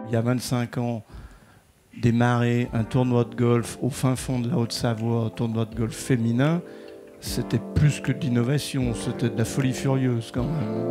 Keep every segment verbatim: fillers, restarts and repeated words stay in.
il y a vingt-cinq ans, démarrer un tournoi de golf au fin fond de la Haute-Savoie, un tournoi de golf féminin, c'était plus que de l'innovation, c'était de la folie furieuse quand même.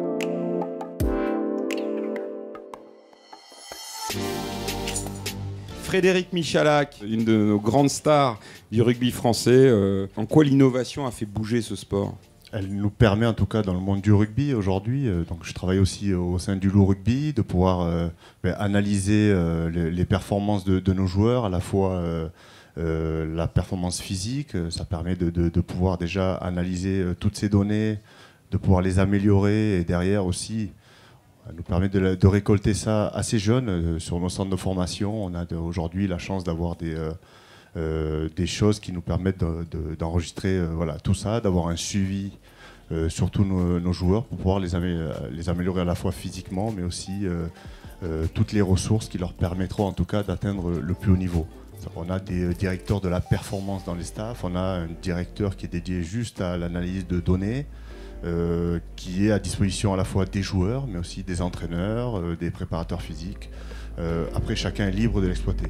Frédéric Michalak, une de nos grandes stars du rugby français, euh, en quoi l'innovation a fait bouger ce sport ? Elle nous permet en tout cas dans le monde du rugby aujourd'hui, euh, donc je travaille aussi au sein du Loup Rugby, de pouvoir euh, ben, analyser euh, les, les performances de, de nos joueurs, à la fois euh, euh, la performance physique, ça permet de, de, de pouvoir déjà analyser euh, toutes ces données, de pouvoir les améliorer et derrière aussi, ça nous permet de, de récolter ça assez jeune euh, sur nos centres de formation. On a de, aujourd'hui la chance d'avoir des... Euh, Euh, des choses qui nous permettent de, de, d'enregistrer euh, voilà, tout ça, d'avoir un suivi euh, sur tous nos, nos joueurs pour pouvoir les, amé- les améliorer à la fois physiquement mais aussi euh, euh, toutes les ressources qui leur permettront en tout cas d'atteindre le plus haut niveau. On a des directeurs de la performance dans les staffs, on a un directeur qui est dédié juste à l'analyse de données, euh, qui est à disposition à la fois des joueurs mais aussi des entraîneurs, euh, des préparateurs physiques. Euh, après, chacun est libre de l'exploiter.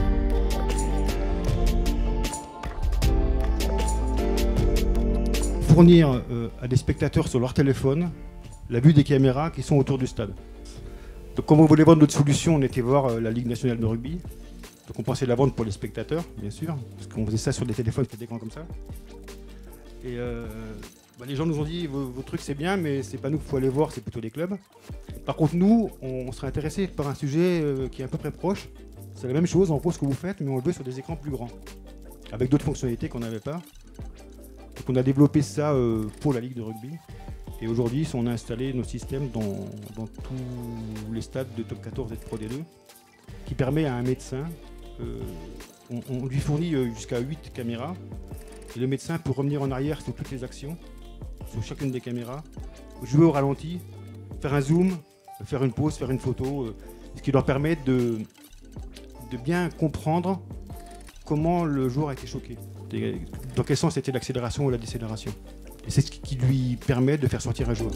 Fournir euh, à des spectateurs sur leur téléphone la vue des caméras qui sont autour du stade. Donc, comme on voulait vendre notre solution, on était voir euh, la Ligue nationale de rugby. Donc on pensait la vendre pour les spectateurs, bien sûr, parce qu'on faisait ça sur des téléphones qui étaient grands comme ça. Et euh, bah, les gens nous ont dit vos, vos trucs c'est bien, mais c'est pas nous qu'il faut aller voir, c'est plutôt les clubs. Par contre, nous, on, on serait intéressés par un sujet euh, qui est à peu près proche. C'est la même chose, en gros, ce que vous faites, mais on le veut sur des écrans plus grands, avec d'autres fonctionnalités qu'on n'avait pas. Donc on a développé ça euh, pour la Ligue de rugby. Et aujourd'hui, on a installé nos systèmes dans, dans tous les stades de top quatorze et de Pro D deux, qui permet à un médecin, euh, on, on lui fournit euh, jusqu'à huit caméras, et le médecin peut revenir en arrière sur toutes les actions, sur chacune des caméras, jouer au ralenti, faire un zoom, faire une pause, faire une photo, euh, ce qui leur permet de, de bien comprendre comment le joueur a été choqué. Dans quel sens était l'accélération ou la décélération. Et c'est ce qui lui permet de faire sortir un joueur.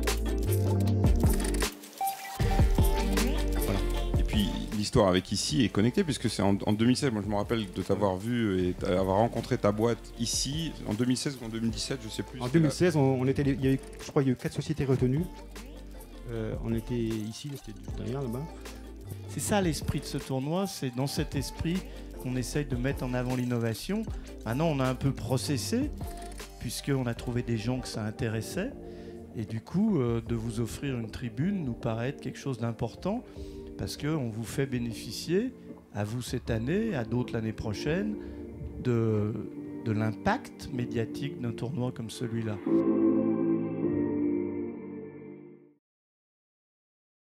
Voilà. Et puis l'histoire avec Ici est connectée puisque c'est en, en deux mille seize, moi je me rappelle de t'avoir vu et d'avoir rencontré ta boîte ici, en deux mille seize ou en deux mille dix-sept, je sais plus. En deux mille seize, on, on était, il y avait, je crois qu'il y a eu quatre sociétés retenues. Euh, on était ici, c'était juste derrière là-bas. C'est ça l'esprit de ce tournoi, c'est dans cet esprit qu'on essaye de mettre en avant l'innovation. Maintenant, on a un peu processé, puisqu'on a trouvé des gens que ça intéressait. Et du coup, euh, de vous offrir une tribune nous paraît être quelque chose d'important, parce qu'on vous fait bénéficier, à vous cette année, à d'autres l'année prochaine, de, de l'impact médiatique d'un tournoi comme celui-là.